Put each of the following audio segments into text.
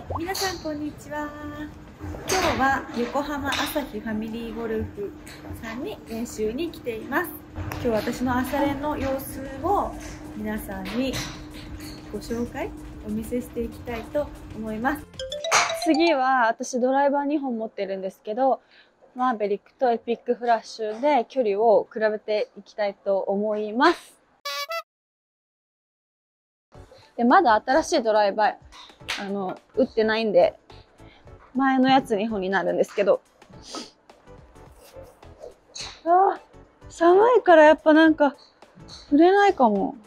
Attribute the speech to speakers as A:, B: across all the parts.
A: 皆さんこんにちは。今日は横浜朝日ファミリーゴルフさんに練習に来ています。今日私の朝練の様子を皆さんにご紹介お見せしていきたいと思います。次は私ドライバー2本持ってるんですけど、マーベリックとエピックフラッシュで距離を比べていきたいと思います。でまだ新しいドライバー打ってないんで、前のやつ2本になるんですけど、寒いからやっぱなんか振れないかも。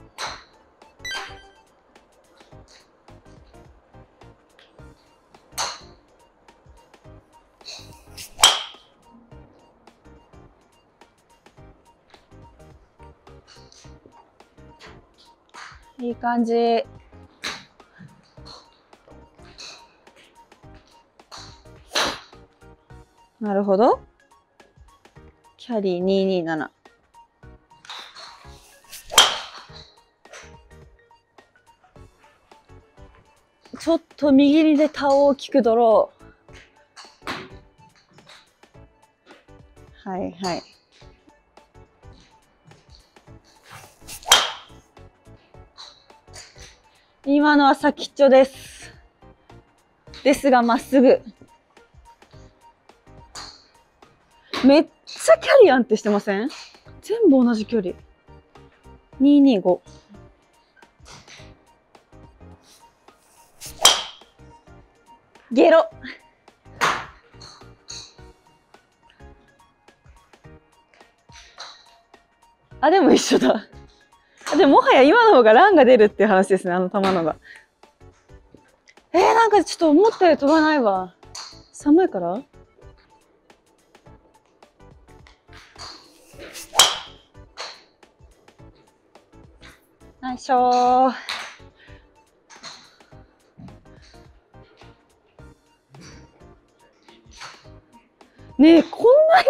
A: いい感じ。なるほど。キャリー227。ちょっと右に出た大きくドロー。はいはい。今のは先っちょです。ですがまっすぐ。めっちゃキャリー安定してません？全部同じ距離。225。ゲロ。あ、でも一緒だ。でももはや今の方がランが出るっていう話ですね、あの球のが。なんかちょっと思ったより飛ばないわ。寒いから？よいしょー。ねえ、こんなに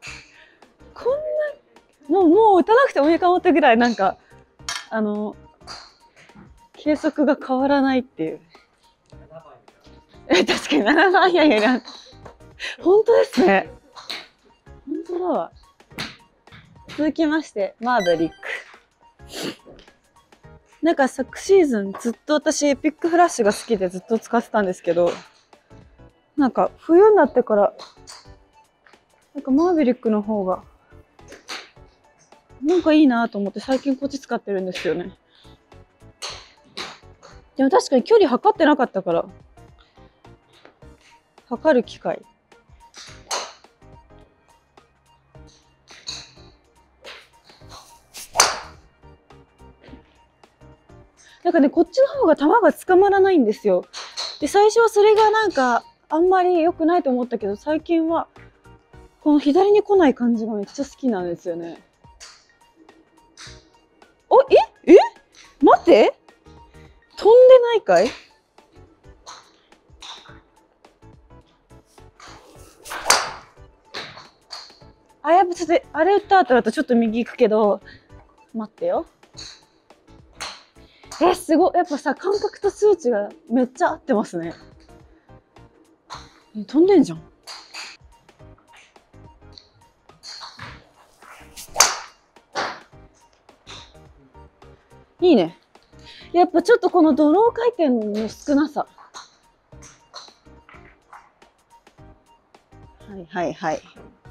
A: もう打たなくてもいいかもってぐらいなんか、計測が変わらないっていう。確かに7番やいや、本当ですね。本当だわ。続きまして、マーベリック。なんか昨シーズンずっと私エピックフラッシュが好きでずっと使ってたんですけど、なんか冬になってからなんかマーベリックの方がなんかいいなと思って最近こっち使ってるんですよね。でも確かに距離測ってなかったから測る機会。なんかね、こっちの方が球が捕まらないんですよ。で、最初はそれがなんかあんまり良くないと思ったけど、最近はこの左に来ない感じがめっちゃ好きなんですよね。待って、飛んでないかい？やっぱちょっとあれ打った後だとちょっと右行くけど、待ってよ。すごい。やっぱさ、感覚と数値がめっちゃ合ってますね。飛んでんじゃん。いいね。やっぱちょっとこのドロー回転の少なさ。はいはいはい。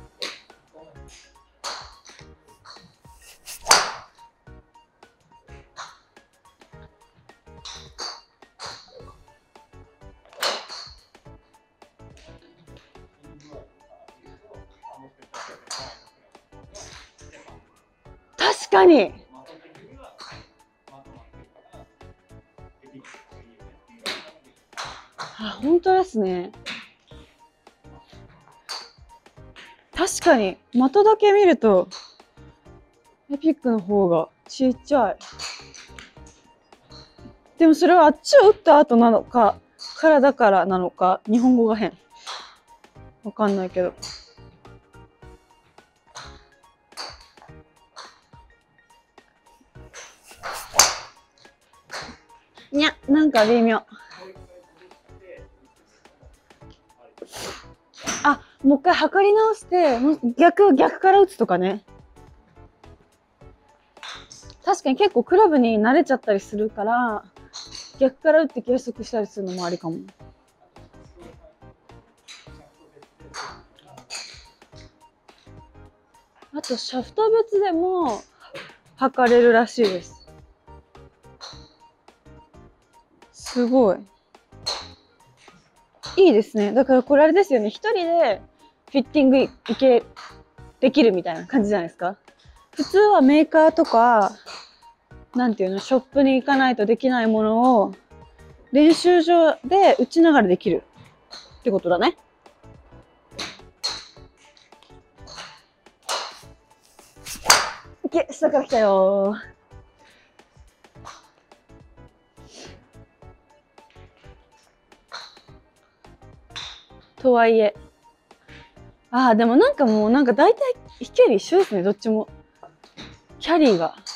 A: 確かに。本当ですね。確かに的だけ見るとエピックの方がちっちゃい。でもそれはあっちを打った後なのかからだからなのか、日本語が変。わかんないけど。にゃ、なんか微妙。
B: もう一回測り直して、逆から打つとかね。確かに結構クラブに慣れちゃったりするから、逆から打って計測したりするのもありかも。あとシャフト別でも測れるらしいです。すごい。いいですね。だからこれあれですよね。一人でフィッティングできるみたいな感じじゃないですか。普通はメーカーとか、なんていうの、ショップに行かないとできないものを練習場で打ちながらできるってことだね。オッケー、下から来たよ。とはいえ。ああ、でもなんかもうなんか大体飛距離一緒ですね、どっちも。キャリーが。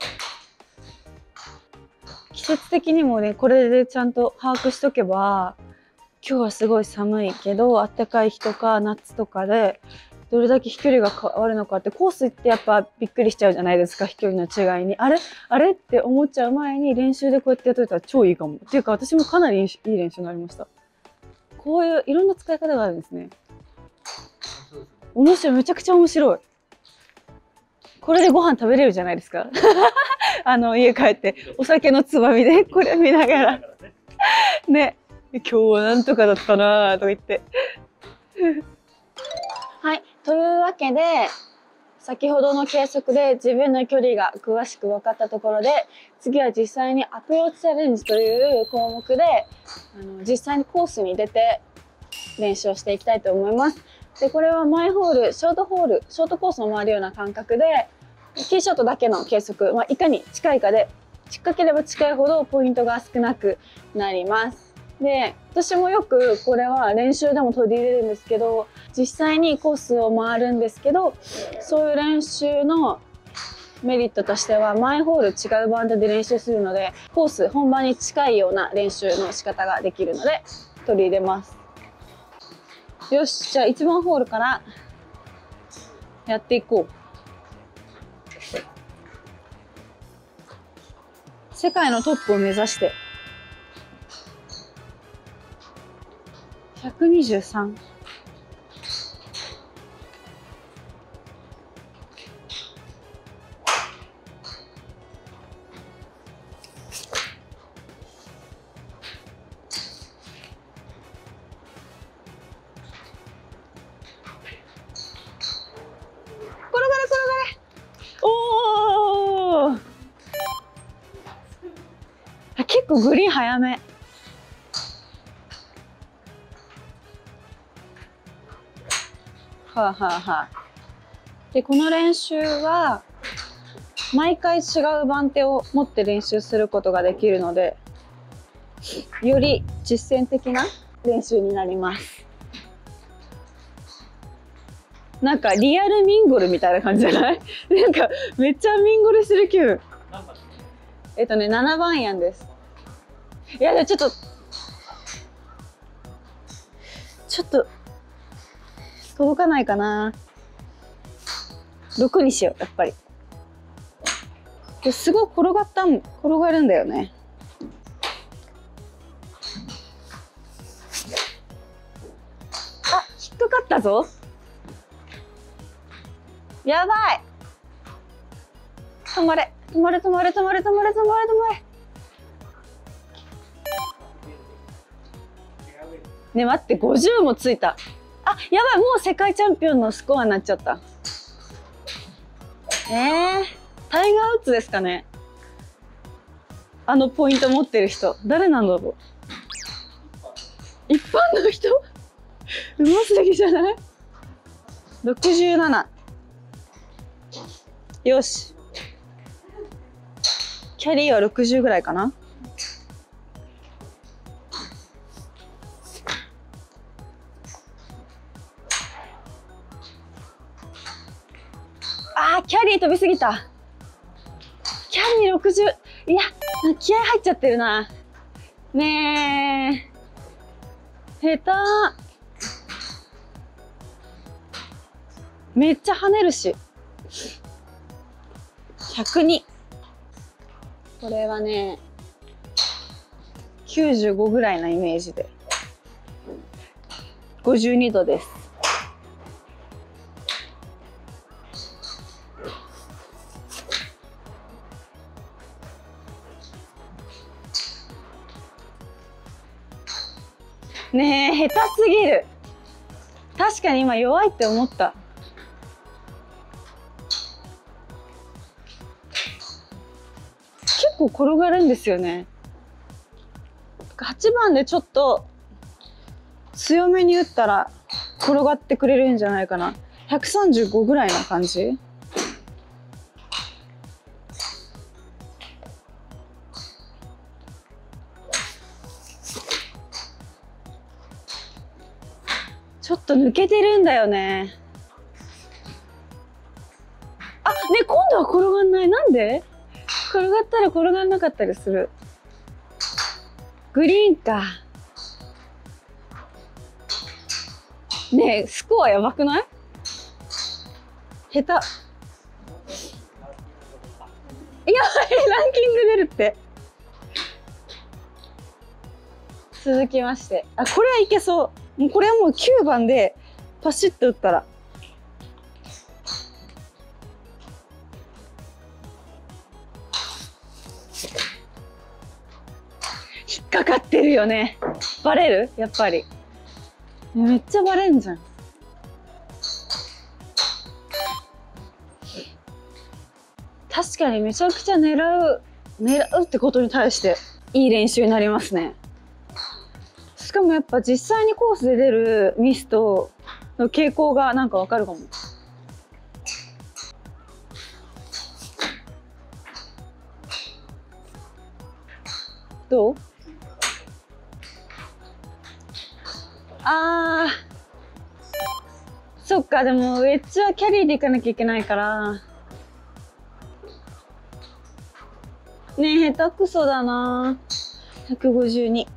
B: 季節的にもね、これでちゃんと把握しとけば、今日はすごい寒いけど、暖かい日とか夏とかで、どれだけ飛距離が変わるのかって、コース行ってやっぱびっくりしちゃうじゃないですか、飛距離の違いに。あれって思っちゃう前に練習でこうやってやっといたら超いいかも。っていうか私もかなりいい練習になりました。こういういろんな使い方があるんですね。面白い、めちゃくちゃ面白い。これでご飯食べれるじゃないですか。家帰ってお酒のつまみでこれ見ながら。ね。今日はなんとかだったなぁと言って。はい。というわけで、先ほどの計測で自分の距離が詳しく分かったところで、次は実際にアプローチチャレンジという項目で、実際にコースに出て練習をしていきたいと思います。で、これはマイホール、ショートコースを回るような感覚で、ティーショットだけの計測、いかに近いかで、近ければ近いほどポイントが少なくなります。で、私もよくこれは練習でも取り入れるんですけど、実際にコースを回るんですけど、そういう練習のメリットとしては、毎ホール違う番手で練習するので、コース本番に近いような練習の仕方ができるので、取り入れます。よし、じゃあ1番ホールからやっていこう。世界のトップを目指して。123。結構グリーン早め。はあはあはあ。で、この練習は毎回違う番手を持って練習することができるので、より実践的な練習になります。なんかリアルミンゴルみたいな感じじゃない？なんかめっちゃミンゴルしてる気分。7番アイアンです。いや、ちょっと届かないかな。6にしよう、やっぱり。すごい転がるんだよね。あ、引っかかったぞ。やばい。止まれ。ね、待って、50もついた。あ、やばい、もう世界チャンピオンのスコアになっちゃった。タイガー・ウッズですかね。ポイント持ってる人。誰なんだろう。一般の人うますぎじゃない？ 67。よし。キャリーは60ぐらいかな。キャリー飛びすぎた。キャリー60。いや、気合入っちゃってるな。ねえ。下手。 めっちゃ跳ねるし。102。これはね、95ぐらいなイメージで。52度です。ねえ、下手すぎる。確かに今弱いって思った。結構転がるんですよね。8番でちょっと強めに打ったら転がってくれるんじゃないかな。135ぐらいな感じ。ちょっと抜けてるんだよね。あ、ね、今度は転がんない。なんで？転がったら転がんなかったりする。グリーンか。ねえ、スコアやばくない？下手。やばい、ランキング出るって。続きまして。あ、これはいけそう。もうこれはもう9番でパシッと打ったら。引っかかってるよね。バレる？やっぱり。めっちゃバレんじゃん。確かにめちゃくちゃ狙うってことに対していい練習になりますね。しかもやっぱ実際にコースで出るミストの傾向がなんかわかるかも。どう？あー、そっか。でもウェッジはキャリーでいかなきゃいけないからね。え、下手くそだな。152。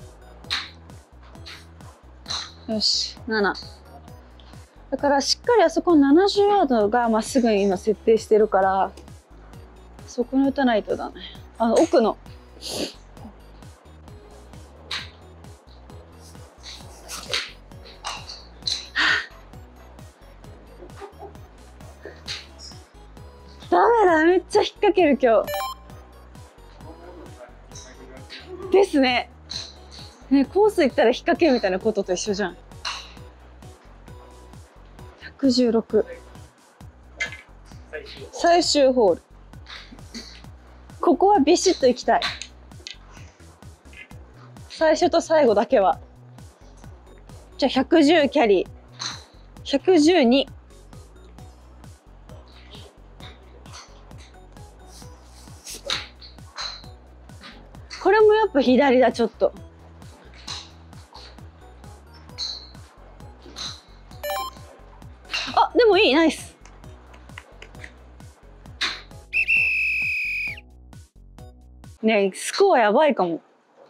B: よし、7。だからしっかりあそこ70ヤードがまっすぐに今設定してるから、そこに打たないとだね。奥の。ダメだ、めっちゃ引っ掛ける今日。ですね。ね、コース行ったら引っ掛けるみたいなことと一緒じゃん。116。最終ホール。ここはビシッと行きたい。最初と最後だけは。じゃあ110キャリー。112。これもやっぱ左だ、ちょっと。あ、でもいい、ナイス。ねえ、スコアやばいかも。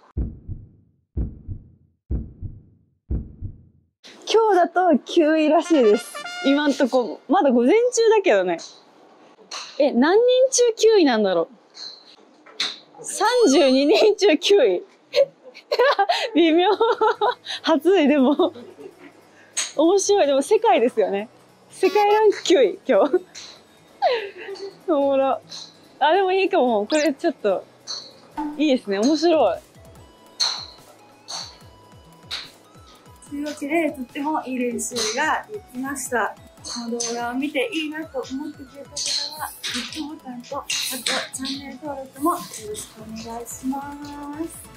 B: 今日だと9位らしいです。今んとこ、まだ午前中だけどね。何人中9位なんだろう。32人中9位。微妙。初い、でも。面白い。でも世界ですよね。世界ランク9位、今日。おもろ。あ、でもいいかも。これちょっと、いいですね。面白い。
A: というわけで、とってもいい練習ができました。この動画を見ていいなと思ってくれた方は、グッドボタンと、あとチャンネル登録もよろしくお願いします。